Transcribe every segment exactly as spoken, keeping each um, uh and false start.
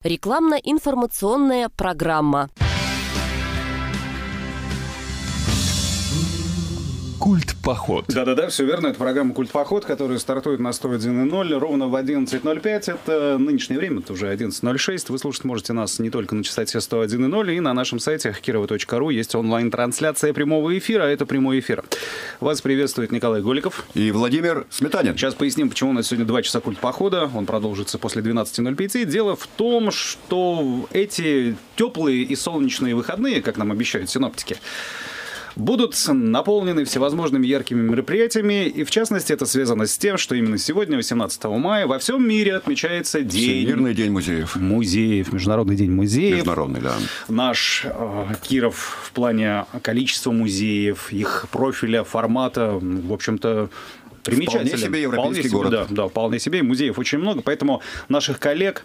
Рекламно-информационная программа. Культ-поход. Да-да-да, все верно. Это программа «Культ-поход», которая стартует на сто один и ноль ровно в одиннадцать ноль пять. Это нынешнее время, это уже одиннадцать ноль шесть. Вы слушать можете нас не только на частоте сто один и ноль, и на нашем сайте кирова точка ру есть онлайн-трансляция прямого эфира, а это прямой эфир. Вас приветствует Николай Голиков. И Владимир Сметанин. Сейчас поясним, почему у нас сегодня два часа «Культ-похода». Он продолжится после двенадцати ноль пять. Дело в том, что эти теплые и солнечные выходные, как нам обещают синоптики, будут наполнены всевозможными яркими мероприятиями, и в частности это связано с тем, что именно сегодня, восемнадцатого мая, во всем мире отмечается день... Всемирный день музеев. Музеев, Международный день музеев. Международный, да. Наш э, Киров в плане количества музеев, их профиля, формата, в общем-то, примечателен. Вполне себе европейский вполне город. Себе, да, да, вполне себе. Музеев очень много, поэтому наших коллег,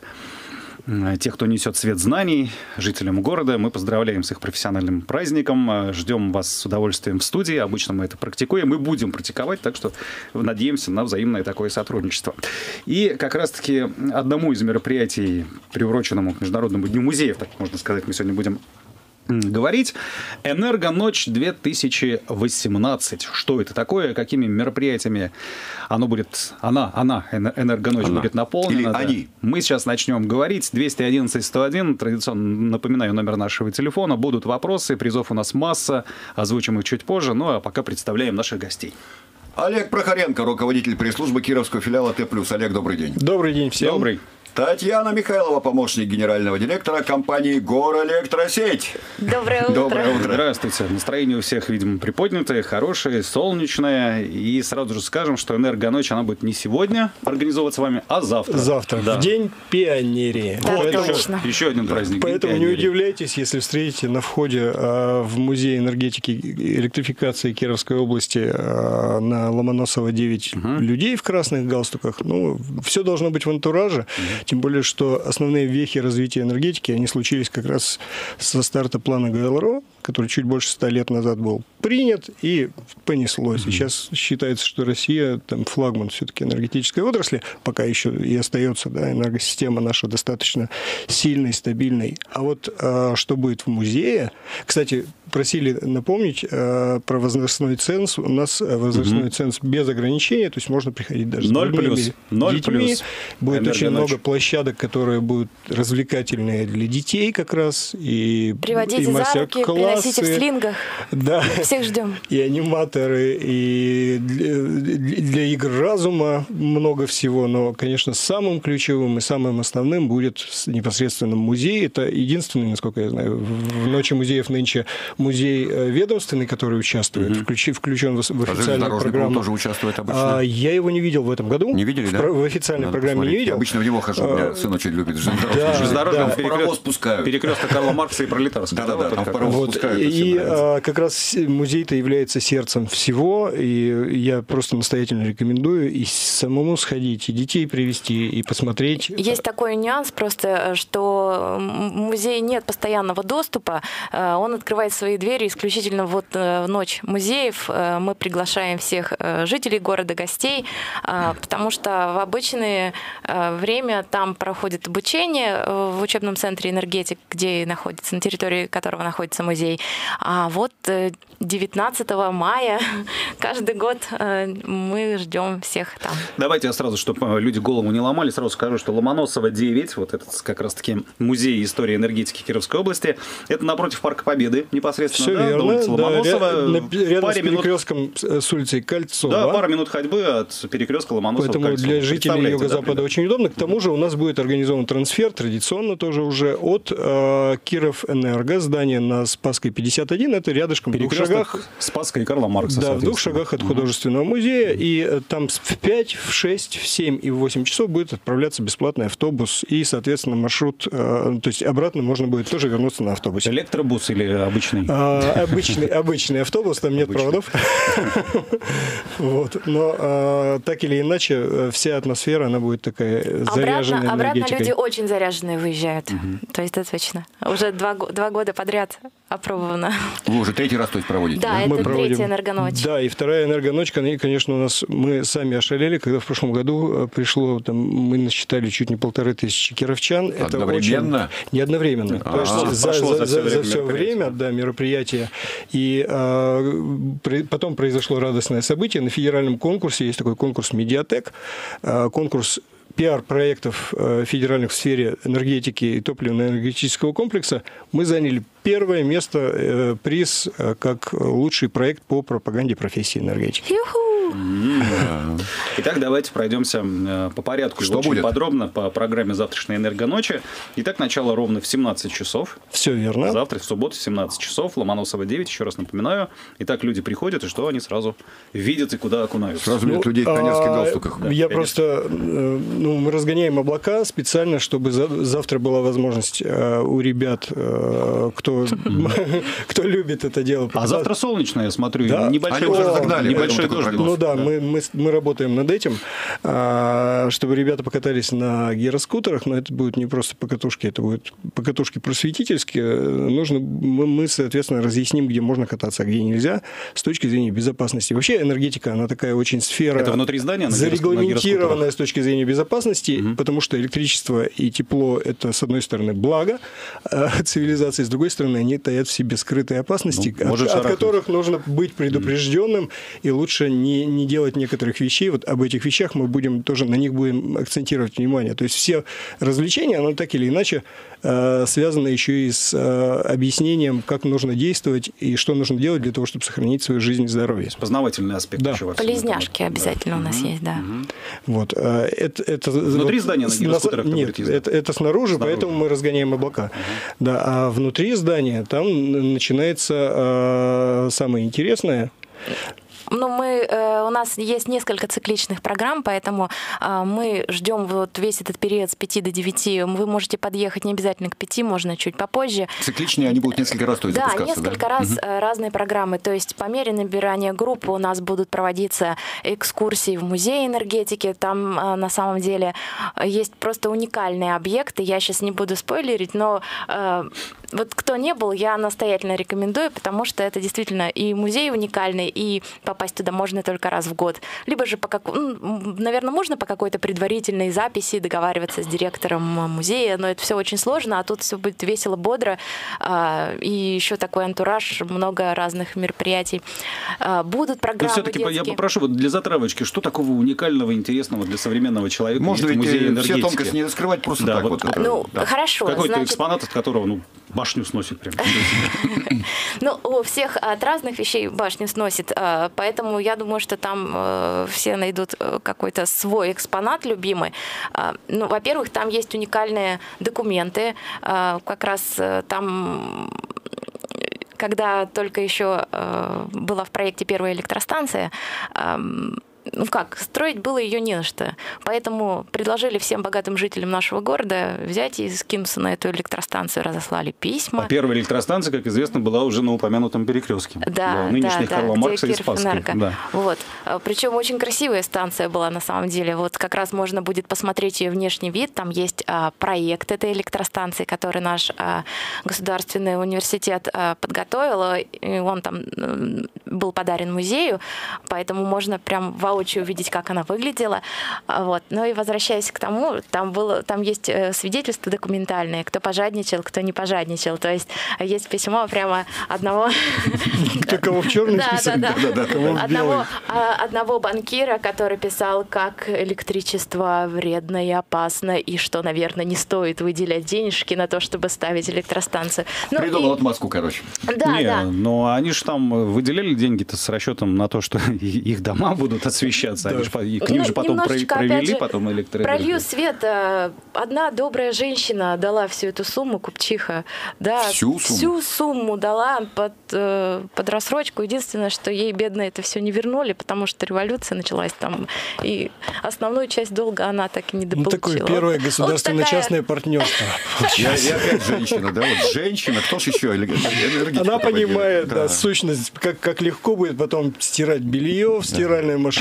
тех, кто несет свет знаний жителям города, мы поздравляем с их профессиональным праздником. Ждем вас с удовольствием в студии. Обычно мы это практикуем. Мы будем практиковать, так что надеемся на взаимное такое сотрудничество. И как раз-таки одному из мероприятий, приуроченному к Международному дню музеев, так можно сказать, мы сегодня будем говорить. «Энергоночь две тысячи восемнадцать». Что это такое? Какими мероприятиями оно будет, она, она, «Энергоночь» она. будет наполнена? Или да. они? Мы сейчас начнем говорить. двести одиннадцать сто один. Традиционно напоминаю номер нашего телефона. Будут вопросы. Призов у нас масса. Озвучим их чуть позже. Ну, а пока представляем наших гостей. Олег Прохоренко, руководитель пресс-службы Кировского филиала Т+. Олег, добрый день. Добрый день всем. Добрый. Татьяна Михайлова, помощник генерального директора компании «Горэлектросеть». Доброе утро. Доброе утро. Здравствуйте. Настроение у всех, видимо, приподнятое, хорошее, солнечное. И сразу же скажем, что «Энергоночь», она будет не сегодня организовываться с вами, а завтра. Завтра, да. в день пионерии. Да, поэтому, точно. Еще один праздник. Поэтому не удивляйтесь, если встретите на входе э, в Музей энергетики и электрификации Кировской области э, на Ломоносова девять угу. людей в красных галстуках. Ну, все должно быть в антураже. Угу. Тем более, что основные вехи развития энергетики, они случились как раз со старта плана гэ эл эр о, который чуть больше ста лет назад был принят, и понеслось. Mm-hmm. Сейчас считается, что Россия там, флагман все-таки энергетической отрасли, пока еще и остается, да, энергосистема наша достаточно сильной, стабильной. А вот а, что будет в музее? Кстати, просили напомнить а, про возрастной ценз. У нас возрастной mm-hmm. ценз без ограничения, то есть можно приходить даже с ноль плюс. ноль детьми. Плюс. Будет Энергоночь. Очень много площадок, которые будут развлекательные для детей как раз. И, Приводите и за руки, приносите в слингах. Да. Всех ждем. И аниматоры, и для, для игр разума много всего. Но, конечно, самым ключевым и самым основным будет непосредственно музей. Это единственный, насколько я знаю, в Ночи музеев нынче музей ведомственный, который участвует, mm-hmm. включ, включен в, в официальную программу. тоже участвует обычно? А, я его не видел в этом году. Не видели, в, да? В официальной Надо программе посмотреть. не видел. Я обычно в него хожу, у меня сын очень любит. Железнодорожный да, паровоз пускают. Перекресток Карла Маркса и Пролетарского. Да-да-да, там паровоз вот. пускают. И а, как раз музей-то является сердцем всего, и я просто настоятельно рекомендую и самому сходить, и детей привезти, и посмотреть. Есть такой нюанс просто, что музей нет постоянного доступа, он открывает свои двери исключительно вот в Ночь музеев. Мы приглашаем всех жителей города, гостей, потому что в обычное время там проходит обучение в учебном центре «Энергетик», где находится, на территории которого находится музей. А вот девятнадцатого мая каждый год мы ждем всех там. Давайте я сразу, чтобы люди голову не ломали, сразу скажу, что Ломоносова девять, вот этот как раз-таки музей истории энергетики Кировской области, это напротив Парка Победы непосредственно. Все да, верно. улица Ломоносова. Да, рядом паре с перекрестком минут... с улицей Кольцова. Да, пара минут ходьбы от перекрестка Ломоносова. Поэтому Кольцова. для жителей Юго-Запада да, очень удобно. К тому же у нас будет организован трансфер, традиционно тоже уже, от э, Кировэнерго, здание на Спасской пятьдесят один, это рядышком в двух шагах. Спасской и Карла Маркса, да, в двух шагах от художественного музея. И там в пять, в шесть, в семь и в восемь часов будет отправляться бесплатный автобус. И, соответственно, маршрут, э, то есть обратно можно будет тоже вернуться на автобусе. Электробус или обычный? А, обычный, обычный автобус, там нет обычный. проводов. Вот. Но а, так или иначе, вся атмосфера, она будет такая заряженная обратно, энергетикой. Обратно люди очень заряженные выезжают. Угу. То есть это точно. Уже два, два года подряд опробовано. Вы уже третий раз, то есть, проводите? Да, Да, это Мы проводим- третья энергоночь. Да, и вторая энергоночка, и, конечно, у нас мы сами ошалели, когда в прошлом году пришло, там, мы насчитали чуть не полторы тысячи кировчан. Это Одновременно? очень... Не одновременно. А, То есть а, за, пошло за, за всё за, за время все мероприятие. время, да, мероприятие. И а, при- потом произошло радостное событие. На федеральном конкурсе есть такой конкурс «Медиатек», а, конкурс пиар-проектов э, федеральных в сфере энергетики и топливно-энергетического комплекса. Мы заняли первое место, э, приз э, как лучший проект по пропаганде профессии энергетики. Юху! Итак, давайте пройдемся э, по порядку, Что очень будет? подробно по программе завтрашней энергоночи. Итак, начало ровно в семнадцать часов. Все верно. Завтра, в субботу, в семнадцать часов, Ломоносова девять, еще раз напоминаю. Итак, люди приходят, и что они сразу видят и куда окунаются. Сразу видят людей в пионерских а, галстуках. Да, Я конечно. просто, э, ну, мы разгоняем облака специально, чтобы за- завтра была возможность э, у ребят, э, кто, кто любит это дело. А показать. завтра солнечное, я смотрю, Да. небольшой, Они уже дождь- разогнали, небольшой поэтому такой дождь. Ну да, мы, мы, мы работаем над этим, а, чтобы ребята покатались на гироскутерах, но это будет не просто покатушки, это будут покатушки просветительские. Нужно, мы, мы, соответственно, разъясним, где можно кататься, а где нельзя, с точки зрения безопасности. Вообще энергетика, она такая очень сфера... Это внутри здания? на гирос- на зарегламентированная гироскутерах? с точки зрения безопасности, потому что электричество и тепло – это, с одной стороны, благо э, цивилизации, с другой стороны, они таят в себе скрытые опасности, Ну, может от, от шарахнуть. которых нужно быть предупрежденным, и лучше не, не делать некоторых вещей. Вот об этих вещах мы будем тоже, на них будем акцентировать внимание. То есть все развлечения, оно так или иначе э, связано еще и с э, объяснением, как нужно действовать и что нужно делать для того, чтобы сохранить свою жизнь и здоровье. Познавательный аспект Да. еще во всем этом. Полезняшки обязательно у нас есть, да. Вот, а, это, это, Внутри вот здания на с- гироскутерах Нет, будет ездить? это, это снаружи, Снаружи. поэтому мы разгоняем облака. Да, а внутри здания там н- начинается а, самое интересное. Ну, мы, э, у нас есть несколько цикличных программ, поэтому э, мы ждем вот весь этот период с пяти до девяти. Вы можете подъехать не обязательно к пяти, можно чуть попозже. Цикличные, они будут несколько раз, то есть, Да, запускаться, несколько да? раз Мгм. э, разные программы. То есть по мере набирания группы у нас будут проводиться экскурсии в музей энергетики. Там э, на самом деле э, есть просто уникальные объекты. Я сейчас не буду спойлерить, но э, вот кто не был, я настоятельно рекомендую, потому что это действительно и музей уникальный, и попасть туда можно только раз в год. Либо же, по как... ну, наверное, можно по какой-то предварительной записи договариваться с директором музея, но это все очень сложно, а тут все будет весело, бодро, а, и еще такой антураж, много разных мероприятий. А, будут Но программы все-таки я детские. попрошу вот для затравочки, что такого уникального, интересного для современного человека Можно есть в ведь музее э, энергетики? все тонкости не раскрывать просто Да, так вот, вот. это, Ну, да. хорошо. Какой-то значит, экспонат, от которого ну, башню сносит прям. Ну, у всех от разных вещей башню сносит, а, поэтому я думаю, что там э, все найдут э, какой-то свой экспонат любимый. А, Ну, во-первых, там есть уникальные документы, а, как раз э, там... Когда только еще э, была в проекте первая электростанция, э, ну как, строить было ее не на что. Поэтому предложили всем богатым жителям нашего города взять и скинуться на эту электростанцию, разослали письма. А первая электростанция, как известно, была уже на упомянутом Перекрестке. Да, Нынешних да, Карла да, Маркса и где Спасской. Кировэнерго. Да. Вот. Причем очень красивая станция была на самом деле. Вот как раз можно будет посмотреть ее внешний вид. Там есть а, проект этой электростанции, который наш а, государственный университет а, подготовил. И он там м, был подарен музею, поэтому можно прям воочию увидеть, как она выглядела. А, Вот. Ну и возвращаясь к тому, там, было, там есть э, свидетельства документальные, кто пожадничал, кто не пожадничал. То есть есть письмо прямо одного... Кто кого в черный Да, список, да, да. кого в белый. Одного, а, одного банкира, который писал, как электричество вредно и опасно, и что, наверное, не стоит выделять денежки на то, чтобы ставить электростанцию. Ну, Придумал и- отмазку, короче. Да, Не, да. но они же там выделяли деньги-то с расчетом на то, что их дома будут освещаться. Они ж по- и к ним Ну, же потом немножечко, про- опять провели же, потом электроэнергию. Пролью свет. э, Одна добрая женщина дала всю эту сумму, купчиха. Да, Всю сумму? всю сумму дала под, э, под рассрочку. Единственное, что ей, бедно, это все не вернули, потому что революция началась там. И основную часть долга она так и не Ну, дополучила. такое первое Вот государственно-частное партнерство. Я, я опять женщина, да? Вот женщина, кто ж еще энергетика? Она понимает, да, Да. сущность, как, как легко будет потом стирать белье в стиральной машине,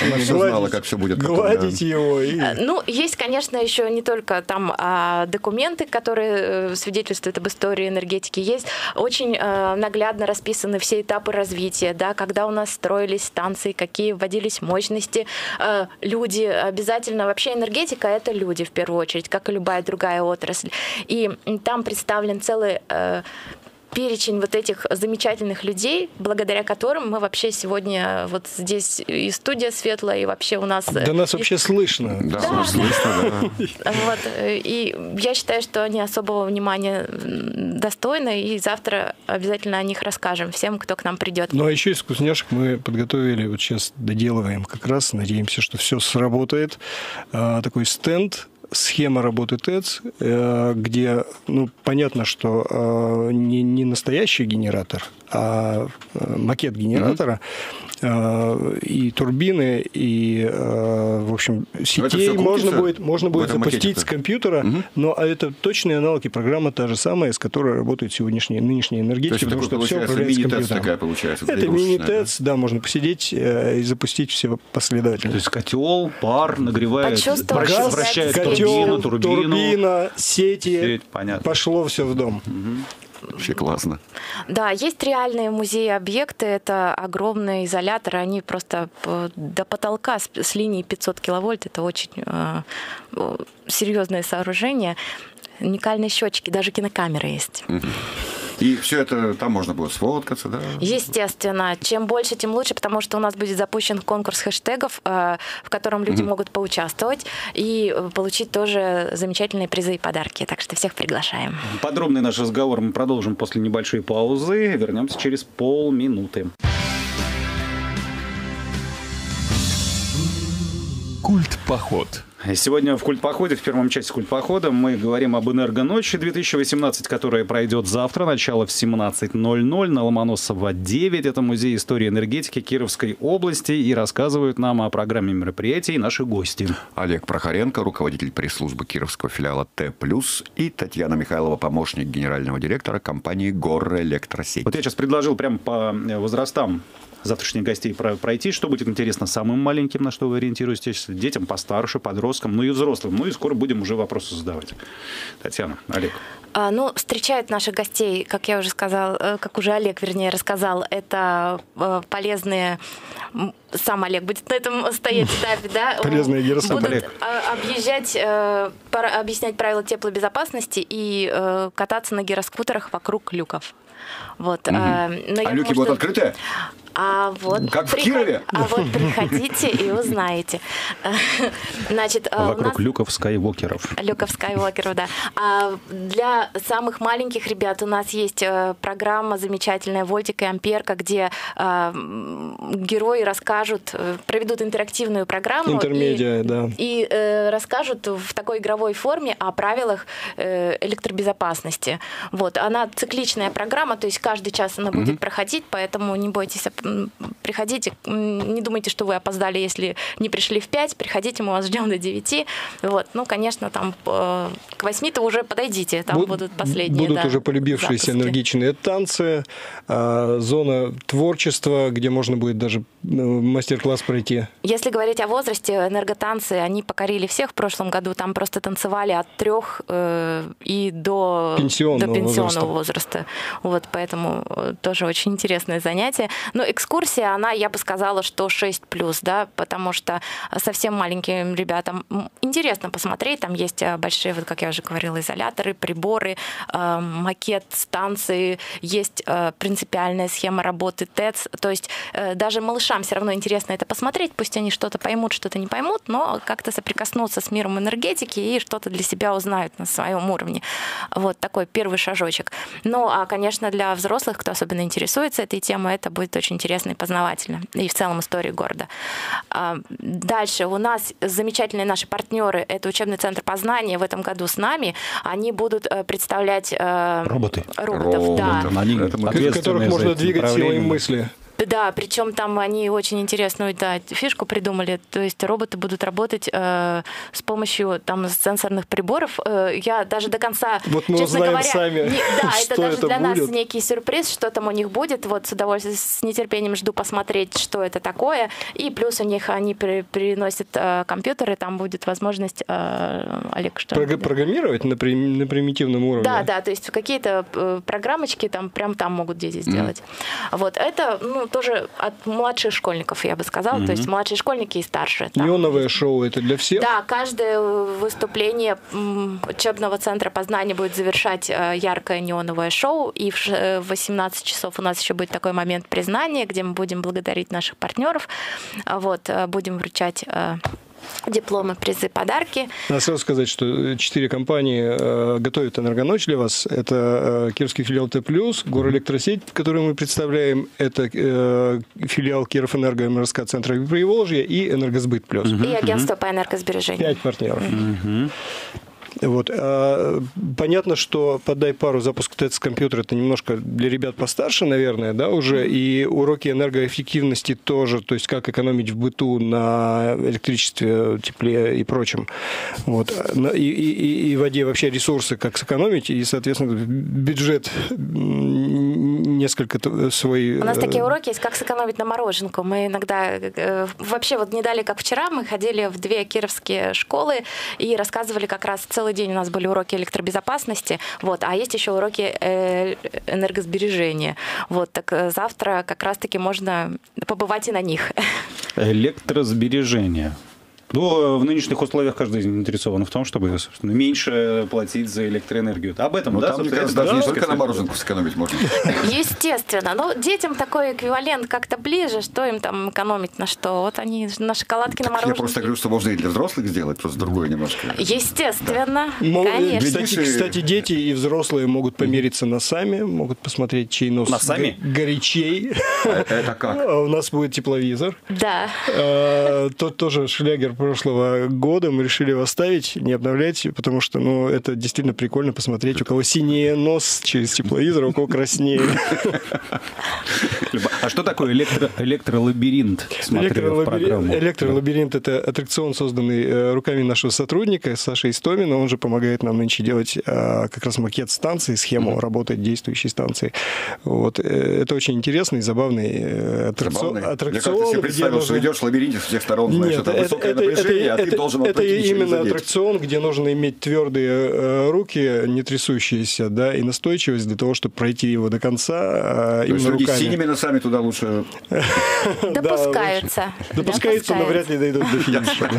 Она все знала, как все будет потом, гладить да. его. И... Ну, есть, конечно, еще не только там а, документы, которые свидетельствуют об истории энергетики. Есть очень а, наглядно расписаны все этапы развития, да, когда у нас строились станции, какие вводились мощности. А, люди обязательно... Вообще энергетика — это люди, в первую очередь, как и любая другая отрасль. И там представлен целый... А, перечень вот этих замечательных людей, благодаря которым мы вообще сегодня вот здесь и студия светлая, и вообще у нас... Да нас и... вообще слышно. Да, Да. нас слышно, да. Вот. И я считаю, что они особого внимания достойны, и завтра обязательно о них расскажем всем, кто к нам придет. Ну, а еще из вкусняшек мы подготовили, вот сейчас доделываем как раз, надеемся, что все сработает. Такой стенд, схема работы ТЭЦ, где, ну, понятно, что не, не настоящий генератор, а макет генератора, mm-hmm. и турбины, и, в общем, сетей можно будет, можно будет запустить макете-то с компьютера, mm-hmm. но это точный аналог и программа та же самая, с которой работает сегодняшняя, нынешняя энергетика, потому что все управляется компьютером. Такая получается, это мини-ТЭЦ, да? да, можно посидеть и запустить все последовательно. То есть котел, пар нагревает, газ, вращает котел, турбину, турбину, турбина, сети, сеть, понятно. Пошло все в дом. Угу. Вообще классно. Да, есть реальные музеи-объекты, это огромные изоляторы, они просто до потолка с, с линией пятьсот киловольт, это очень э, серьезное сооружение. Уникальные счетчики, даже кинокамеры есть. Угу. И все это, там можно будет сфоткаться, да? Естественно. Чем больше, тем лучше, потому что у нас будет запущен конкурс хэштегов, в котором люди mm-hmm. могут поучаствовать и получить тоже замечательные призы и подарки. Так что всех приглашаем. Подробный наш разговор мы продолжим после небольшой паузы. Вернемся через полминуты. Культ-поход. Сегодня в «Культ-походе», в первом части «Культ-похода» мы говорим об «Энергоночи» две тысячи восемнадцать, которая пройдет завтра, начало в семнадцать ноль ноль на Ломоносова девять. Это музей истории энергетики Кировской области. И рассказывают нам о программе мероприятий наши гости. Олег Прохоренко, руководитель пресс-службы Кировского филиала Т+, и Татьяна Михайлова, помощник генерального директора компании «Горэлектросеть». Вот я сейчас предложил прямо по возрастам завтрашних гостей пройти. Что будет интересно самым маленьким, на что вы ориентируетесь? Детям постарше, подросткам, ну и взрослым. Ну и скоро будем уже вопросы задавать. Татьяна, Олег. А, ну, встречают наших гостей, как я уже сказал, как уже Олег, вернее, рассказал, это полезные... Сам Олег будет на этом стоять в этапе, да? Полезные гироскопы. Будут объезжать, объяснять правила теплобезопасности и кататься на гироскутерах вокруг люков. Вот. Угу. А, а люки будут открыты? А вот как в приход... Кирове? А вот приходите и узнаете. Значит, вокруг нас... люков скайвокеров. Люков скайвокеров, да. А для самых маленьких ребят у нас есть программа замечательная «Вольтик и Амперка», где а, герои расскажут, проведут интерактивную программу. Интермедиа, и, да. И э, расскажут в такой игровой форме о правилах э, электробезопасности. Вот. Она цикличная программа, то есть каждый час она будет mm-hmm. проходить, поэтому не бойтесь, приходите, не думайте, что вы опоздали, если не пришли в пять, приходите, мы вас ждем до девяти. Вот. Ну, конечно, там к восьми-то уже подойдите, там Буд- будут последние. Будут да, уже полюбившиеся запуски. Энергичные танцы, зона творчества, где можно будет даже мастер-класс пройти. Если говорить о возрасте, энерготанцы, они покорили всех в прошлом году, там просто танцевали от трех э, и до пенсионного, до пенсионного возраста. возраста. Вот, поэтому тоже очень интересное занятие. Но экскурсия, она, я бы сказала, что шесть плюс, да, потому что совсем маленьким ребятам интересно посмотреть. Там есть большие, вот как я уже говорила, изоляторы, приборы, э, макет станции, есть э, принципиальная схема работы ТЭЦ. То есть э, даже малышам все равно интересно это посмотреть. Пусть они что-то поймут, что-то не поймут, но как-то соприкоснуться с миром энергетики и что-то для себя узнают на своем уровне. Вот такой первый шажочек. Ну, а, конечно, для взрослых, кто особенно интересуется этой темой, это будет очень интересно и познавательно. И в целом истории города. Дальше у нас замечательные наши партнеры. Это учебный центр познания в этом году с нами. Они будут представлять роботы. Роботов, да. Которых можно двигать силой мысли. Да, причем там они очень интересную да, фишку придумали. То есть роботы будут работать э, с помощью там сенсорных приборов. Э, я даже до конца, вот мы честно узнаем говоря, сами, не, да, что это даже это для будет. нас некий сюрприз, что там у них будет. Вот с удовольствием, с нетерпением жду посмотреть, что это такое. И плюс у них они при, приносят э, компьютеры, там будет возможность, э, Олег, что? Прог- программировать на, при, на примитивном уровне. Да, да, то есть какие-то э, программочки там прям там могут дети сделать. Mm-hmm. Вот это, ну, тоже от младших школьников, я бы сказала, mm-hmm. то есть младшие школьники и старшие. Там. Неоновое шоу это для всех? Да, каждое выступление учебного центра познания будет завершать э, яркое неоновое шоу, и в восемнадцать часов у нас еще будет такой момент признания, где мы будем благодарить наших партнеров, вот, будем вручать э, дипломы, призы, подарки. Надо сразу сказать, что четыре компании э, готовят «Энергоночь» для вас. Это э, кировский филиал Т+, Горэлектросеть, который мы представляем, это э, филиал Кировэнерго эм эр эс ка центра Приволжья и «Энергосбыт плюс». И агентство по энергосбережению. Пять партнеров. Вот. Понятно, что «Подай пару» запуск ТЭЦ-компьютера это немножко для ребят постарше, наверное, да, уже, и уроки энергоэффективности тоже, то есть как экономить в быту на электричестве, тепле и прочем. Вот. И, и, и в воде вообще ресурсы, как сэкономить, и, соответственно, бюджет несколько свой... У нас такие уроки есть, как сэкономить на мороженку. Мы иногда... Вообще, вот не дали, как вчера, мы ходили в две кировские школы и рассказывали как раз целый день у нас были уроки электробезопасности, вот, а есть еще уроки энергосбережения. Вот, так завтра как раз-таки можно побывать и на них. Электросбережение. Ну, в нынешних условиях каждый заинтересован в том, чтобы, собственно, меньше платить за электроэнергию. Об этом, ну, да? Там, мне кажется, даже не только на мороженку сэкономить можно. Естественно. Но детям такой эквивалент как-то ближе, что им там экономить на что. Вот они на шоколадки, на мороженке. Я просто говорю, что можно и для взрослых сделать, просто другое немножко. Естественно. Да. Конечно. Кстати, кстати, дети и взрослые могут помериться носами, могут посмотреть, чей нос носами? горячей. Это как? У нас будет тепловизор. Да. Тот тоже шлягер прошлого года мы решили его оставить, не обновлять, потому что, ну, это действительно прикольно посмотреть, у кого синее нос через тепловизор, у кого краснее. А что такое электро, электролабиринт? Электролабиринт, электролабиринт – это аттракцион, созданный руками нашего сотрудника Саши Истомина. Он же помогает нам нынче делать как раз макет станции, схему mm-hmm. работы действующей станции. Вот. Это очень интересный и забавный аттракцион. Забавный. аттракцион. Я как-то себе представил, нужно... что идешь в лабиринте с всех сторон, знаешь, Нет, это, это высокое это, напряжение, это, а ты это, должен это именно задеть. аттракцион, где нужно иметь твердые э, руки, не трясущиеся, да, и настойчивость для того, чтобы пройти его до конца э, именно люди руками. с синими носами туда лучше... Допускаются. Допускаются, но вряд ли дойдут до финиша.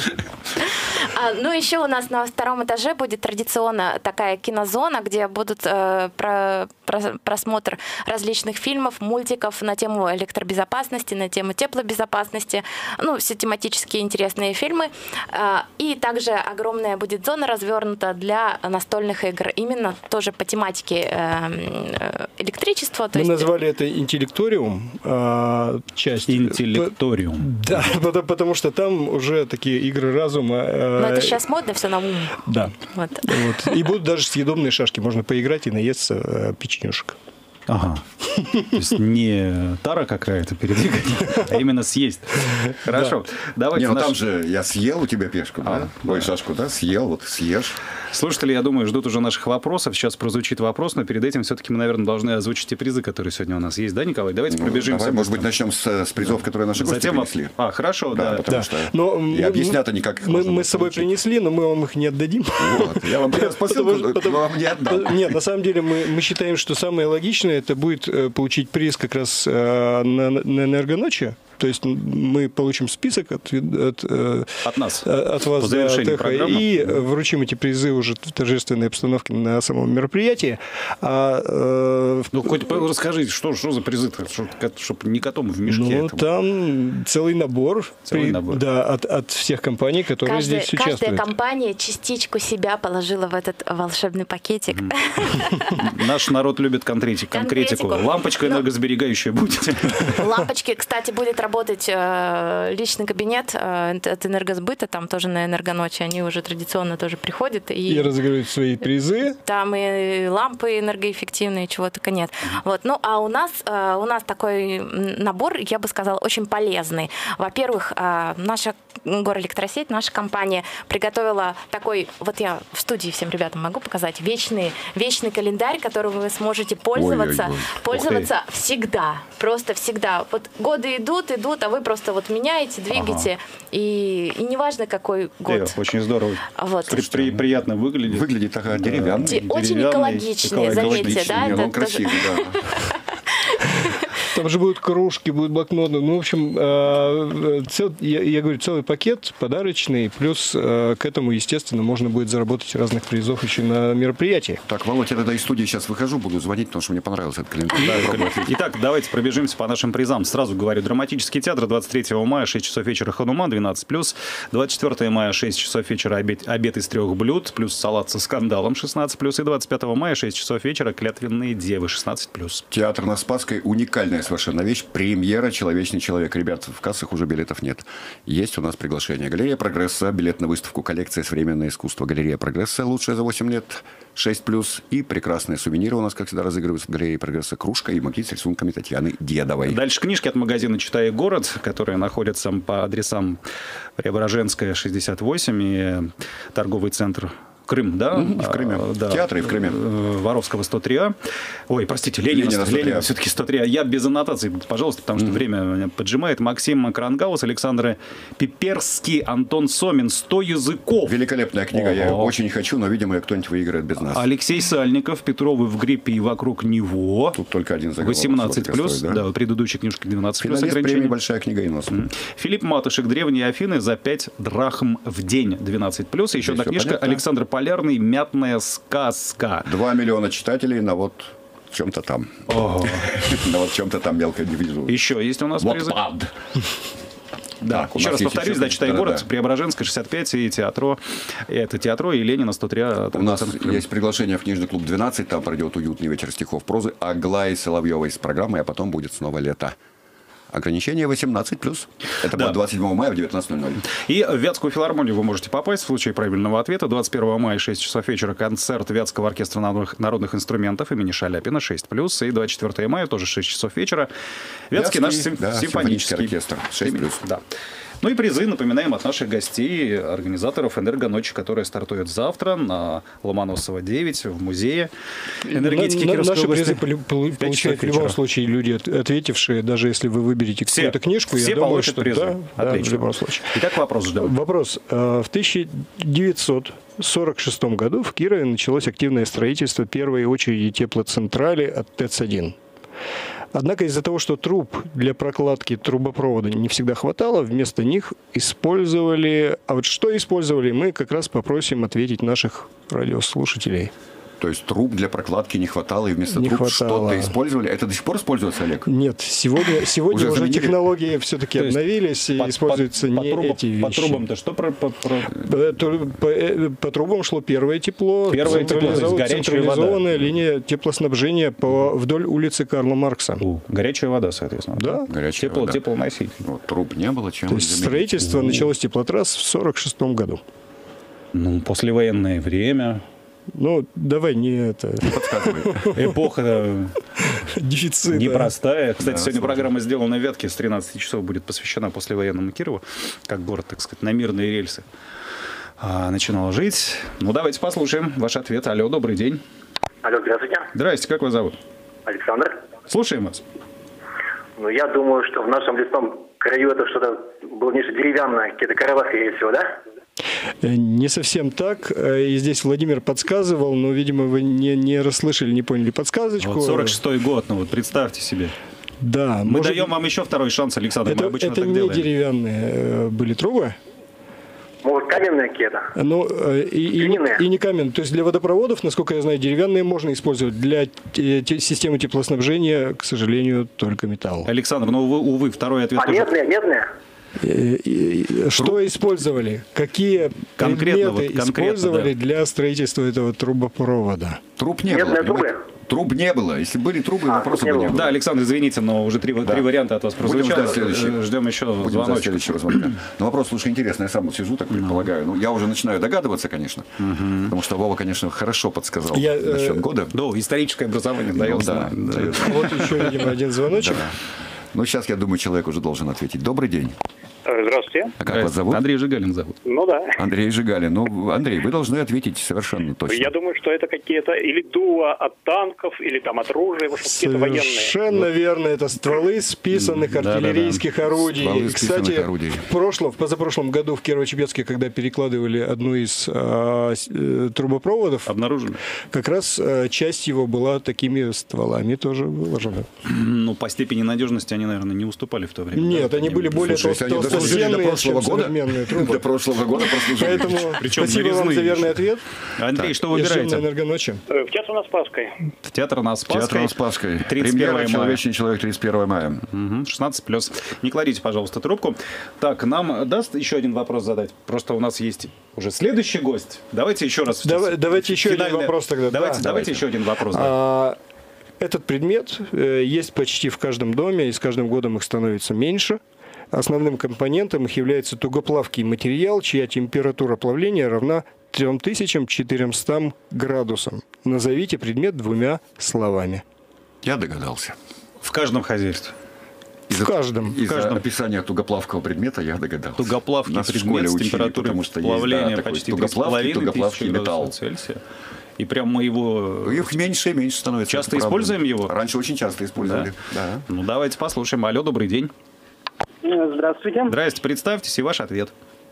Ну, еще у нас на втором этаже будет традиционно такая кинозона, где будут э, про, про, просмотр различных фильмов, мультиков на тему электробезопасности, на тему теплобезопасности, ну, все тематические интересные фильмы. Э, и также огромная будет зона развернута для настольных игр, именно тоже по тематике э, электричества. Мы есть... назвали это интеллекториум, э, часть. Интеллекториум. Да, потому, потому что там уже такие игры разума. Э, Но это сейчас модно, все на ум. Да. Вот. Вот. И будут даже съедобные шашки. Можно поиграть и наесться э, печенюшек. Ага. То есть не тара какая-то передвигать, а именно съесть. Хорошо. Давайте. Не, ну там же я съел у тебя пешку, да? Ой, шашку, да? Съел, вот съешь. Слушатели, я думаю, ждут уже наших вопросов. Сейчас прозвучит вопрос, но перед этим все-таки мы, наверное, должны озвучить те призы, которые сегодня у нас есть. Да, Николай? Давайте ну, пробежимся. Давай, может быть, начнем с, с призов, которые наши гости Затем... принесли. А, хорошо, да. да. Потому да. что но, и объяснят они, как их Мы, мы с собой получить. принесли, но мы вам их не отдадим. Вот. Я вам принес посылку, но вам не отдам. Нет, на самом деле мы, мы считаем, что самое логичное это будет получить приз как раз на, на «Энергоночи». То есть мы получим список от, от, от нас, от вас, по завершению да, программы, и вручим эти призы уже в торжественной обстановке на самом мероприятии. А, ну, хоть расскажите, что, что за призы-то, чтобы не котом в мешке. Ну, там целый набор, целый при, набор. Да, от, от всех компаний, которые Каждая, здесь участвуют. Каждая компания частичку себя положила в этот волшебный пакетик. Наш народ любит конкретику. конкретику. Лампочка энергосберегающая будет. Лампочки, кстати, будет работать э, личный кабинет э, от энергосбыта, там тоже на энергоночи, они уже традиционно тоже приходят. И, и разыгрывают свои призы. Там и лампы энергоэффективные, чего только нет. Вот. Ну, а у нас, э, у нас такой набор, я бы сказала, очень полезный. Во-первых, э, наша Горэлектросеть, наша компания приготовила такой, вот я в студии всем ребятам могу показать, вечный, вечный календарь, которым вы сможете пользоваться, Ой-ой-ой. пользоваться всегда, просто всегда. Вот годы идут, идут, а вы просто вот меняете, двигаете, ага. и, и неважно, какой год. Э, очень здорово. Вот. При, при, приятно выглядит. Выглядит такая деревянная. Ди- Очень экологичный, заметьте, да? Нет, Это он красивый, тоже... да. Там же будут кружки, будут блокноты. Ну, в общем, цел, я, я говорю, целый пакет подарочный. Плюс к этому, естественно, можно будет заработать разных призов еще на мероприятиях. Так, Володь, я тогда из студии сейчас выхожу, буду звонить, потому что мне понравился этот календарь. Итак, давайте пробежимся по нашим призам. Сразу говорю, драматический театр двадцать третьего мая, шесть часов вечера, Хануман, двенадцать плюс. двадцать четвёртого мая, шесть часов вечера, обед, обед из трех блюд, плюс салат со скандалом, шестнадцать плюс. И двадцать пятого мая, шесть часов вечера, клятвенные девы, шестнадцать плюс. Театр на Спасской — уникальная совершенно вещь. Премьера «Человечный человек». Ребят, в кассах уже билетов нет. Есть у нас приглашение. Галерея «Прогресса», билет на выставку «Коллекция современное искусство». Галерея «Прогресса», лучшая за восемь лет, шесть плюс. И прекрасные сувениры у нас, как всегда, разыгрываются в галерее «Прогресса». Кружка и магнит с рисунками Татьяны Дедовой. Дальше книжки от магазина «Читай город», которые находятся по адресам Преображенская, шестьдесят восемь и торговый центр Крым, да? Mm-hmm, в Крыме. А, да. В театре в Крыме. Воровского сто три А. Ой, простите, Ленина, Ленина, Ленина все-таки сто три А. Я без аннотаций, пожалуйста, потому что mm-hmm. время меня поджимает. Максим Крангаус, Александр Пиперский, Антон Сомин. сто языков. Великолепная книга. О-о-о. Я очень хочу, но, видимо, кто-нибудь выиграет без нас. Алексей Сальников, Петровы в гриппе и вокруг него. Тут только один заголовок. восемнадцать плюс. Стоит, да? Да, предыдущей книжки двенадцать плюс. Финалист премии «Большая книга и нос». Mm-hmm. Филипп Матушек, «Древние Афины» за пять драхм в день, двенадцать плюс. Еще одна книжка понятно. Александр Полярный, «Мятная сказка». Два миллиона читателей на вот чем-то там. На вот чем-то там мелко не вижу. Еще есть у нас призы. Да, еще раз повторюсь, да, «Читай город», Преображенская, шестьдесят пять, и театро, это театро, и Ленина, сто три А. У нас есть приглашение в книжный клуб двенадцать, там пройдет уютный вечер стихов прозы Аглаи Соловьевой с программой, а потом будет снова лето. Ограничение восемнадцать плюс. Это да. будет двадцать седьмого мая в девятнадцать ноль ноль. И в Вятскую филармонию вы можете попасть в случае правильного ответа. двадцать первого мая, шесть часов вечера, концерт Вятского оркестра народных, народных инструментов имени Шаляпина, шесть плюс. И двадцать четвёртого мая, тоже шесть часов вечера, Вятский, Вятский наш сим, да, симфонический оркестр, шесть плюс. Да. Ну и призы, напоминаем, от наших гостей, организаторов «Энергоночи», которая стартует завтра на Ломоносова девять в музее энергетики на, Кировской Наши области. призы получают в любом случае люди, ответившие, даже если вы выберете все, какую-то книжку. Все я думаю, получат что призы. Да, Отлично. Да, в любом случае. Итак, вопрос ждем. Вопрос. В тысяча девятьсот сорок шестом году в Кирове началось активное строительство первой очереди теплоцентрали от ТЭЦ один. Однако из-за того, что труб для прокладки трубопровода не всегда хватало, вместо них использовали... А вот что использовали, мы как раз попросим ответить наших радиослушателей. То есть труб для прокладки не хватало, и вместо не труб хватало. что-то использовали? Это до сих пор используется, Олег? Нет, сегодня, сегодня уже, уже технологии все-таки обновились, и по, используются по, не по трубам, эти вещи. По трубам-то что? Про, по, про... По, по, по трубам шло первое тепло, первое централизов... тепло централизованная линия теплоснабжения по, вдоль улицы Карла Маркса. У, горячая вода, соответственно. Да. Горячая Тепло, вода. Теплоноситель. Вот, труб не было, чем. То есть строительство У-у-у. началось теплотрасс в сорок шестом году. Ну, послевоенное время... Ну, давай не это... Эпоха дефицита. Непростая. Кстати, да, сегодня сложно. Программа «Сделана в Вятке» с тринадцати часов будет посвящена послевоенному Кирову, как город, так сказать, на мирные рельсы а, начинал жить. Ну, давайте послушаем ваш ответ. Алло, добрый день. Алло, здравствуйте. Здрасте, как вас зовут? Александр. Слушаем вас. Ну, я думаю, что в нашем лесном краю это что-то было нечто деревянное, какие-то каравахи, скорее всего, да? Не совсем так. И здесь Владимир подсказывал, но, видимо, вы не, не расслышали, не поняли подсказочку. Вот сорок шестой год, ну вот представьте себе. Да. Мы может... даем вам еще второй шанс, Александр, это, мы обычно это так не делаем. Деревянные были трубы? Может, каменные какие-то? Ну, и, и, и не каменные. То есть для водопроводов, насколько я знаю, деревянные можно использовать. Для те, те, системы теплоснабжения, к сожалению, только металл. Александр, ну, увы, увы второй ответ... А тоже... медные, медные? Что использовали? Какие Конкретно, предметы вот конкретно, использовали да. для строительства этого трубопровода? Труб не Медные было. трубы? понимаете? Труб не было. Если были трубы, А, вопросов не бы не было. было. Да, Александр, извините, но уже три, Да. три варианта от вас Будем прозвучало. ждать следующий. Ждем еще Будем ждать звоночек. следующего звонка. Но вопрос, слушай, интересный. Я сам вот сижу, так предполагаю. Ну, я уже начинаю догадываться, конечно. Потому что Вова, конечно, хорошо подсказал Я, насчет э, года. Да, историческое образование Ну, дает. да, знать. дает. Вот еще, видимо, один звоночек. Да. Ну, сейчас, я думаю, человек уже должен ответить. Добрый день. Здравствуйте. А как вас зовут? Андрей Жигалин зовут. Ну да. Андрей Жигалин. Ну, Андрей, вы должны ответить совершенно точно. Я думаю, что это какие-то или дула от танков, или там от оружия, в общем, какие-то военные. Совершенно верно. Это стволы списанных Да-да-да. артиллерийских орудий. Стволы И, списанных кстати, орудий. в прошлом, в позапрошлом году в Кирово-Чепецке, когда перекладывали одну из а, с- э, трубопроводов, Обнаружили? как раз а, часть его была такими стволами тоже выложена. Ну, по степени надежности они, наверное, не уступали в то время. Нет, да, они таким- были более Слушай, если они дослужили до толстостенные, прошлого чем года, современные трубы. до прошлого года прослужили. Поэтому Причем спасибо вам нарезные за верный еще. ответ. Андрей, что И ждем на выбираете? энергоночи. Э, В театр на Спасской. В театр на Спасской. Театр на Спасской. тридцать Премьера первого мая. «Человечный человек» тридцать первого мая. Мгм, шестнадцать плюс. Не кладите, пожалуйста, трубку. Так, нам даст еще один вопрос задать? Просто у нас есть уже следующий гость. Давайте еще раз. Давай- давайте еще один Финальный- вопрос тогда. Давайте, Да. давайте еще один вопрос. да. А, Этот предмет э, есть почти в каждом доме, и с каждым годом их становится меньше. Основным компонентом их является тугоплавкий материал, чья температура плавления равна три тысячи четыреста градусам. Назовите предмет двумя словами. Я догадался. В каждом хозяйстве. В каждом. Из-за каждом. описания тугоплавкого предмета я догадался. Тугоплавкий Нас в предмет школе с учили, температурой потому что есть, плавления да, такой почти тугоплавкий, тугоплавкий металл. Цельсия. И прям мы его... Их меньше и меньше становится. Часто это правда. используем его? Раньше очень часто использовали. Да. Ну, давайте послушаем. Алло, добрый день. Здравствуйте. Здрасте, представьтесь и ваш ответ.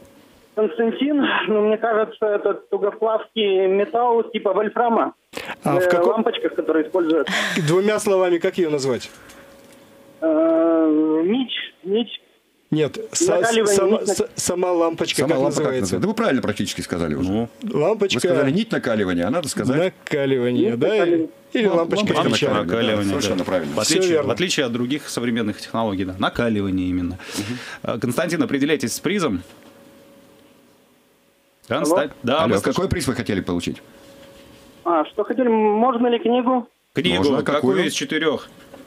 Константин, ну, мне кажется, это тугоплавкий металл типа вольфрама. А в Э, каком- лампочках, которые используют. Двумя словами, как ее назвать? Э, Нить, нить. Нет, са- Накаливание сама, нить на- с- сама лампочка Сама как лампа как называется? называется? Да вы правильно практически сказали уже. Ну, Лампочка Вы сказали нить накаливания, а надо сказать... накаливания, Нить да? накаливания. Или Ламп- лампочка лампочка фича. накаливания. накаливание. совершенно да. правильно. В Всё отличие, верно. в отличие от других современных технологий, да. Накаливание именно. А, Константин, определяйтесь с призом. Константин. Да, Алло, мы слышим. какой приз вы хотели получить? А, что хотели, можно ли книгу? Книгу, Можно, какую какую? из четырех?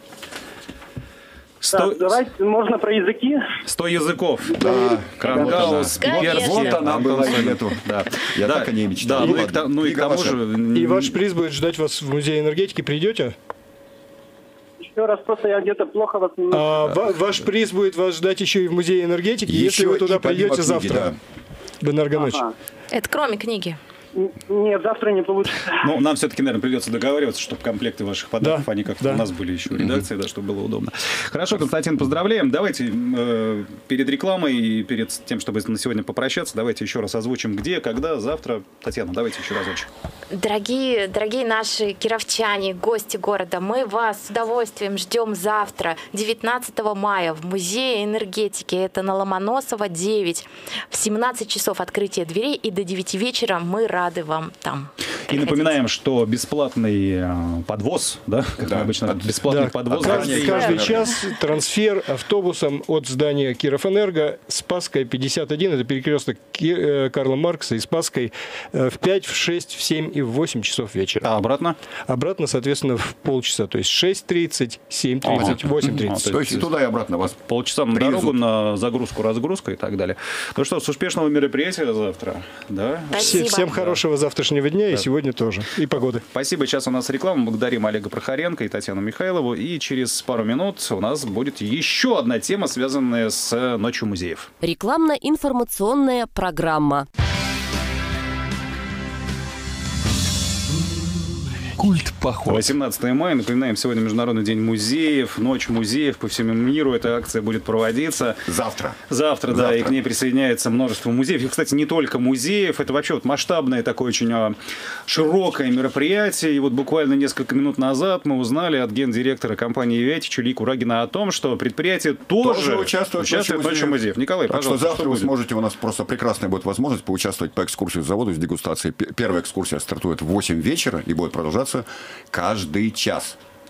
Так, Сто, давайте, можно про языки. сто языков. Да, Крангаус, вот она. Пиперский, Вот она была, Антон Солин. нету. Да. Я Да. так о ней мечтал. Да, Ну ну, и, ладно, к то- ну и к книга тому ваша. же... И ваш приз будет ждать вас в Музее энергетики. Придете? Еще раз, просто я где-то плохо вас... А, ва- ваш приз будет вас ждать еще и в Музее энергетики, если Еще вы туда и помимо придете книги, завтра. В энергоночь. Ага. Это кроме книги. Н- Нет, завтра не получится. Ну, нам все-таки, наверное, придется договариваться, чтобы комплекты ваших подарков, Да, они как-то да. у нас были еще в редакции, да, чтобы было удобно. Хорошо, Константин, поздравляем. Давайте э, перед рекламой и перед тем, чтобы на сегодня попрощаться, давайте еще раз озвучим, где, когда, завтра. Татьяна, давайте еще разочек. Дорогие, дорогие наши кировчане, гости города, мы вас с удовольствием ждем завтра, девятнадцатого мая, в Музее энергетики. Это на Ломоносова девять. В семнадцать часов открытие дверей, и до девяти вечера мы рады вам там. И Приходите. напоминаем, что бесплатный э, подвоз, да, как Да, мы обычно, от- бесплатный Да, подвоз. каждый, гостей. каждый час трансфер автобусом от здания Кировэнерго Спасская пятьдесят один, это перекресток Ки- э, Карла Маркса и Спасской, э, в пять, в шесть, в семь и в восемь часов вечера. А обратно? Обратно, соответственно, в полчаса, то есть шесть тридцать, семь тридцать, Ага. восемь А, тридцать. То есть и туда, и обратно вас Полчаса на Привезут. дорогу, на загрузку, разгрузку и так далее. Ну что, с успешного мероприятия завтра. Да? Все- Спасибо. Всем хорошего завтрашнего дня и сегодня тоже. И погоды. Спасибо. Сейчас у нас реклама. Благодарим Олега Прохоренко и Татьяну Михайлову. И через пару минут у нас будет еще одна тема, связанная с Ночью музеев. Рекламно-информационная программа. Культ поход. восемнадцатого мая, напоминаем, сегодня Международный день музеев, Ночь музеев по всему миру. Эта акция будет проводиться. завтра. Завтра, да, Завтра. и к ней присоединяется множество музеев. И, кстати, не только музеев, это вообще вот масштабное такое очень а, широкое мероприятие. И вот буквально несколько минут назад мы узнали от гендиректора компании «Вятич» Ильи Курагина о том, что предприятие тоже, Тоже участвует в участвует в Ночи Ночи музеев. Николай, Так что пожалуйста, завтра что вы будет? сможете, у нас просто прекрасная будет возможность поучаствовать по экскурсии с заводу, с дегустацией. П- Первая экскурсия стартует в восемь вечера и будет продолжаться каждый час.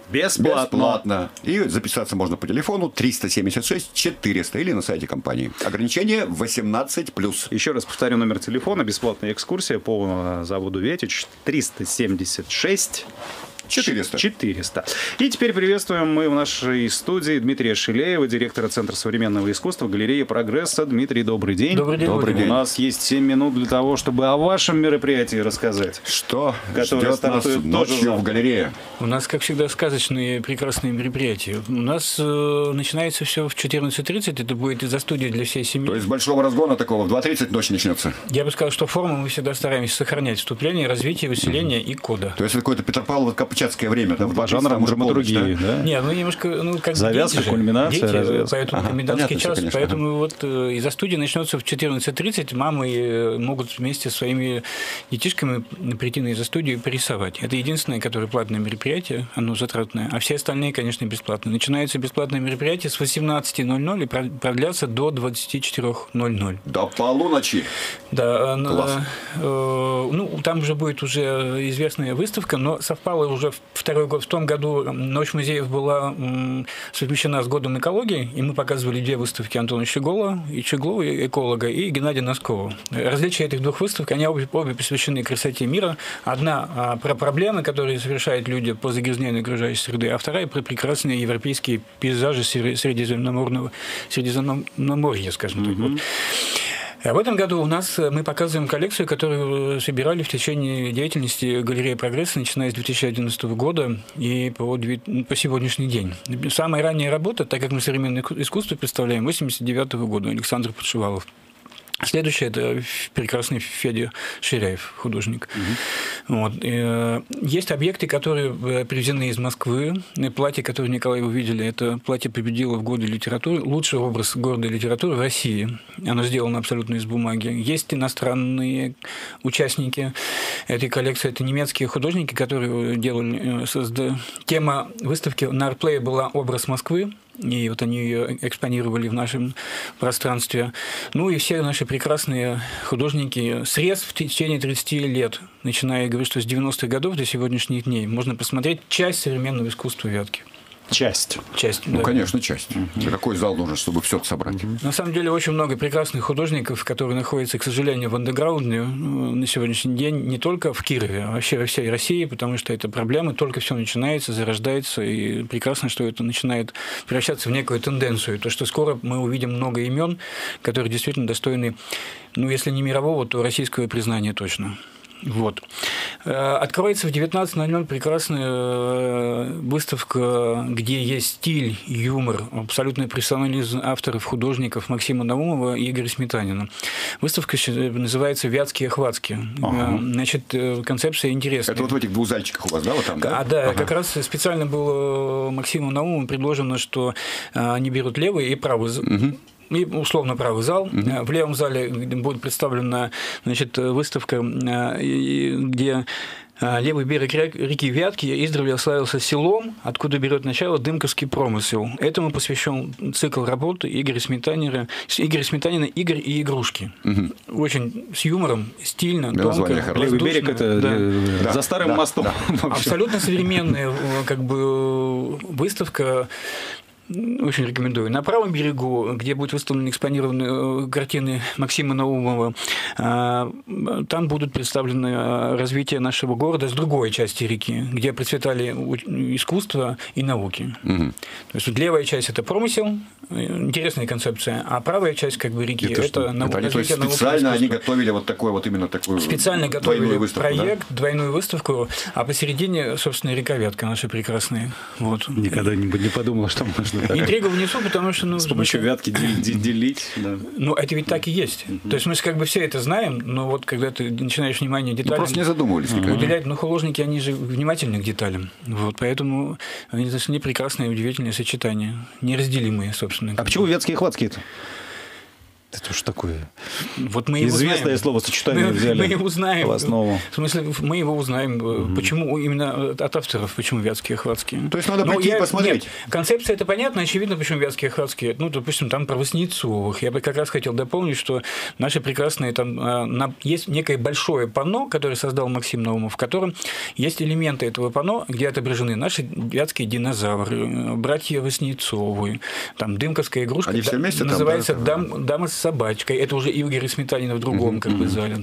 Бесплатно. Бесплатно. И записаться можно по телефону триста семьдесят шесть четыреста или на сайте компании. Ограничение восемнадцать плюс. Еще раз повторю номер телефона. Бесплатная экскурсия по заводу «Ветич». триста семьдесят шесть четыреста. четыреста. И теперь приветствуем мы в нашей студии Дмитрия Шиляева, директора Центра современного искусства галереи «Прогресса». Дмитрий, добрый день. Добрый день. Добрый день. У нас есть семь минут для того, чтобы о вашем мероприятии рассказать. Что Которое ждет нас стартует тоже ночью завтра. в галерее? У нас, как всегда, сказочные прекрасные мероприятия. У нас э, начинается все в четырнадцать тридцать. Это будет из-за студии для всей семьи. То есть большого разгона такого в два тридцать ночи начнется? Я бы сказал, что форму мы всегда стараемся сохранять. Вступление, развитие, усиление и кода. То есть это какое-то Петропавлово-Камчатское время, да? По жанрам уже другие, да? Нет, ну немножко, ну как Завязка, дети же. кульминация, Дети, развязка. поэтому Ага, комендантский понятно всё, час, конечно, поэтому вот э, из-за студии начнется в четырнадцать тридцать. Мамы э, могут вместе со своими детишками прийти на из-за студию и порисовать. Это единственное, которое платное мероприятие, оно затратное, а все остальные, конечно, бесплатные. Начинается бесплатное мероприятие с восемнадцати ноль-ноль и продлятся до двадцати четырёх ноль-ноль. До полуночи. Да, Класс. э, э, ну, там уже будет уже известная выставка, но совпало уже второй год. В том году Ночь музеев была м, совмещена с Годом экологии, и мы показывали две выставки Антона Щегола, и Щеглова, эколога, и Геннадия Носкова. Различие этих двух выставок, они обе, обе посвящены красоте мира. Одна а, про проблемы, которые совершают люди по загрязнению окружающей среды, а вторая про прекрасные европейские пейзажи Средиземноморного, Средиземноморья, скажем так. Mm-hmm. Вот. А в этом году у нас мы показываем коллекцию, которую собирали в течение деятельности галереи «Прогресса», начиная с две тысячи одиннадцатого года и по, по сегодняшний день. Самая ранняя работа, так как мы современное искусство представляем, восемьдесят девятого года, Александр Подшивалов. Следующее – это прекрасный Федя Ширяев, художник. Угу. Вот. Есть объекты, которые привезены из Москвы. Платье, которое Николай вы видели, это платье победило в годы литературы. Лучший образ города литературы в России. Оно сделано абсолютно из бумаги. Есть иностранные участники этой коллекции. Это немецкие художники, которые делали… Созда... Тема выставки на Artplay была «Образ Москвы». И вот они ее экспонировали в нашем пространстве. Ну и все наши прекрасные художники срез в течение тридцати лет, начиная, я говорю, что с девяностых годов до сегодняшних дней, можно посмотреть часть современного искусства Вятки. Часть. Часть, Ну, да. конечно, часть. Uh-huh. Какой зал нужен, чтобы все это собрать? Uh-huh. На самом деле, очень много прекрасных художников, которые находятся, к сожалению, в андеграунде на сегодняшний день, не только в Кирове, а вообще во всей России, потому что это проблемы, только все начинается, зарождается, и прекрасно, что это начинает превращаться в некую тенденцию. То, что скоро мы увидим много имен, которые действительно достойны, ну, если не мирового, то российского признания точно. Вот. Открывается в девятнадцать ноль-ноль прекрасная выставка, где есть стиль, юмор, абсолютный профессионализм авторов, художников Максима Наумова и Игоря Сметанина. Выставка называется «Вятские охватки». Ага. Значит, концепция интересная. Это вот в этих двух зальчиках у вас, да, вот там, да? А, да, ага. Как раз специально было Максиму Наумову предложено, что они берут левый и правый. Угу. И условно правый зал. Mm-hmm. В левом зале будет представлена, значит, выставка, где левый берег реки Вятки издревле славился селом, откуда берет начало дымковский промысел. Этому посвящен цикл работы Игоря Сметанина, Игоря Сметанина «Игорь и игрушки». Угу. Очень с юмором, стильно, да, тонко. Левый берег – это да. Да. за старым да. мостом. Да. Абсолютно современная как бы выставка. Очень рекомендую. На правом берегу, где будут выставлены экспонированы картины Максима Наумова, там будут представлены развитие нашего города с другой части реки, где процветали искусство и науки. Угу. То есть вот левая часть – это промысел, интересная концепция, а правая часть как бы реки – это, это наука. Это они, то есть специально они готовили вот такой вот именно такую специально готовили выставку, проект, да? двойную выставку, а посередине, собственно, река Вятка наша прекрасная. Вот. Никогда не, не подумал, что можно так. Интригу внесу, потому что… Ну, с помощью Вятки делить. Да. Ну, это ведь так и есть. Mm-hmm. То есть мы как бы все это знаем, но вот когда ты начинаешь внимание деталям… Ну, просто не задумывались никогда. Уделять, ну, художники, они же внимательны к деталям. Вот, поэтому они нашли прекрасное и удивительное сочетание. Неразделимые, собственно. А почему вятские хватки-то? Это уж такое вот мы известное словосочетание взяли мы его узнаем. в основу. В смысле, мы его узнаем. Mm-hmm. Почему именно от авторов, почему вятские и охватские. То есть надо прийти и посмотреть. Нет, концепция это понятна, очевидно, почему вятские и охватские. Ну, допустим, там про Васнецовых. Я бы как раз хотел дополнить, что наши прекрасные там есть некое большое панно, которое создал Максим Наумов, в котором есть элементы этого панно, где отображены наши вятские динозавры, братья Васнецовы, там дымковская игрушка. Они все вместе называется там, да? Дам, «Дама с собачкой». Это уже Игорь Сметанин в другом mm-hmm. как бы зале.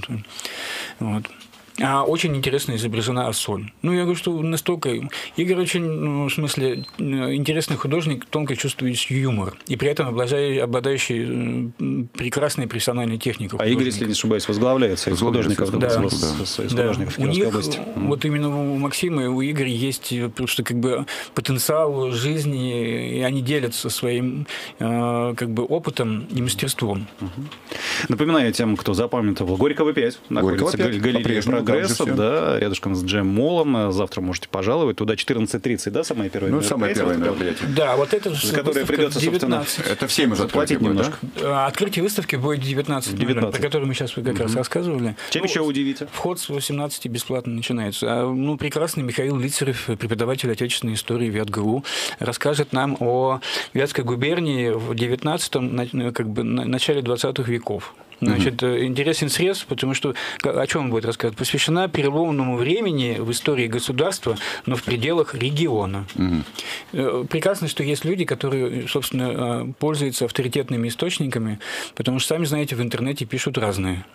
Вот. А очень интересно изображена Ассоль. Ну, я говорю, что настолько... Игорь очень, ну, в смысле, интересный художник, тонко чувствующий юмор, и при этом обладающий прекрасной профессиональной техникой. А Игорь, если не ошибаюсь, возглавляет союз художников, да. да. Да. Союз да. художников У них, области. вот именно у Максима и у Игоря есть просто как бы потенциал жизни, и они делятся своим как бы опытом и мастерством. Угу. Напоминаю тем, кто запамятовал, Горького пять находится галерея «Прогресса», да, рядышком с Джем-молом. Завтра можете пожаловать. Туда четырнадцать тридцать, да, самое первое ну, мероприятие? самое первое мероприятие. Да, вот это за которое придется, собственно, это в семь уже платить немножко. Да? Открытие выставки будет девятнадцать, про которую мы сейчас как угу. раз рассказывали. Чем ну, еще удивите? Вход с восемнадцати бесплатно начинается. А, ну, прекрасный Михаил Лицарев, преподаватель отечественной истории ВятГУ, расскажет нам о Вятской губернии в девятнадцатом, как бы, начале двадцатых веков. Значит, mm-hmm. интересен срез, потому что о чем он будет рассказывать? Посвящена переломному времени в истории государства, но в пределах региона. Mm-hmm. Прекрасно, что есть люди, которые, собственно, пользуются авторитетными источниками, потому что, сами знаете, в интернете пишут разные.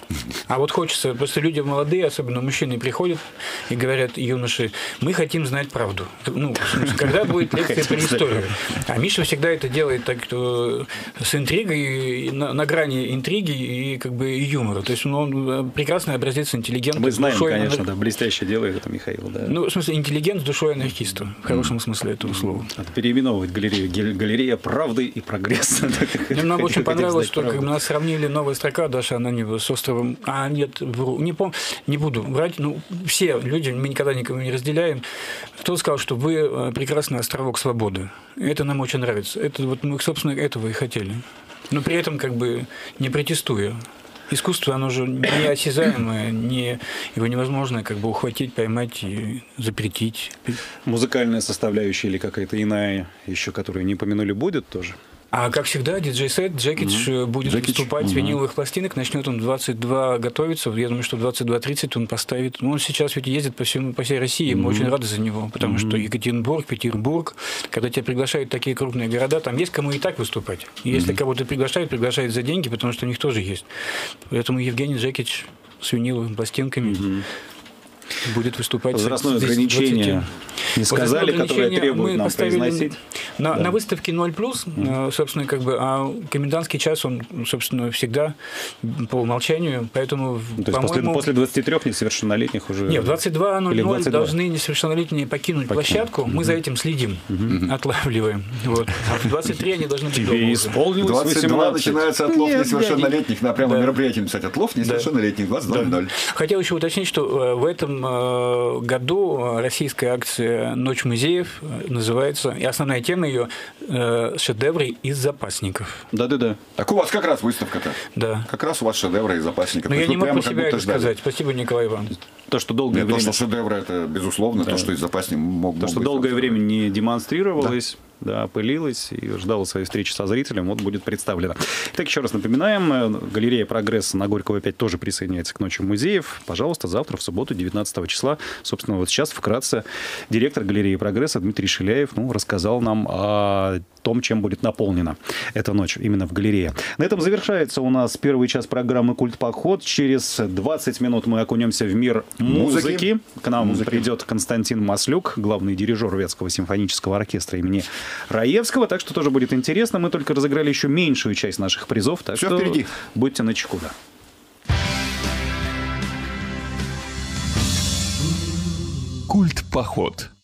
А вот хочется, просто люди молодые, особенно мужчины, приходят и говорят, юноши, мы хотим знать правду. Ну, когда будет лекция по истории? А Миша всегда это делает так, что с интригой, на, на грани интриги и как бы и юмора. То есть он прекрасный образец интеллигента. Мы знаем, душой, конечно, анар... да, блестяще делает это Михаил. Да. Ну, в смысле, интеллигент с душой анархиста, в хорошем mm. смысле этого слова. Надо переименовывать галерею. Галерея правды и прогресса. Мне нам очень понравилось, что как нас сравнили новая строка Даша Ананьева с островом... А, нет, вру. Не, пом... не буду врать. Ну, все люди, мы никогда никого не разделяем. Кто сказал, что вы прекрасный островок свободы? Это нам очень нравится. Это вот мы, собственно, этого и хотели. Но при этом как бы не протестуя. Искусство, оно же неосязаемое, не, его невозможно как бы ухватить, поймать и запретить. Музыкальная составляющая или какая-то иная, еще которую не помянули, будет тоже? А как всегда, диджей-сет, Джекич mm-hmm. будет Джекич. выступать mm-hmm. с виниловых пластинок. Начнет он в двадцать два готовиться. Я думаю, что в двадцать два тридцать он поставит. Ну, он сейчас ведь ездит по, всему, по всей России. Мы mm-hmm. очень рады за него. Потому mm-hmm. что Екатеринбург, Петербург, когда тебя приглашают в такие крупные города, там есть кому и так выступать. И если mm-hmm. кого-то приглашают, приглашают за деньги, потому что у них тоже есть. Поэтому Евгений Джекич с виниловыми пластинками mm-hmm. будет выступать. Возрастное ограничение не сказали, которое требует нам произносить. На, да. на выставке ноль плюс, mm. собственно, как бы, а комендантский час, он, собственно, всегда по умолчанию, поэтому, ну, то есть после, после двадцати трёх несовершеннолетних уже... Нет, в двадцать два ноль ноль должны несовершеннолетние покинуть Покинуть. площадку, mm-hmm. мы за этим следим, mm-hmm. отлавливаем. Вот. А в двадцать три они должны быть дома. Тебе исполнилось восемнадцать. двадцать два начинается отлов Нет, несовершеннолетних, на прямо да. мероприятие написать, отлов несовершеннолетних, двадцать ноль ноль. Хотел еще уточнить, что в этом году российская акция «Ночь музеев» называется, и основная тема ее шедевры из запасников. Да-да-да. Так у вас как раз выставка-то. Да. Как раз у вас шедевры из запасников. Но я не могу про себя это сказать. Спасибо, Николай Иванович. То, что долгое Нет, время... То, что шедевры, это безусловно, да. то, что из запасников мог То, что быть долгое время не демонстрировалось... Да. Да, пылилась и ждала своей встречи со зрителем, вот будет представлено. Итак, еще раз напоминаем, галерея «Прогресс» на Горького пять тоже присоединяется к Ночи музеев. Пожалуйста, завтра, в субботу, девятнадцатого числа. Собственно, вот сейчас вкратце директор галереи «Прогресса» Дмитрий Шиляев ну, рассказал нам о том, чем будет наполнена эта ночь именно в галерее. На этом завершается у нас первый час программы «Культ-поход». Через двадцать минут мы окунемся в мир музыки. музыки. К нам музыки. придет Константин Маслюк, главный дирижер Вятского симфонического оркестра имени Раевского, так что тоже будет интересно. Мы только разыграли еще меньшую часть наших призов, так Все что впереди. Будьте начеку. Да. Культ-поход.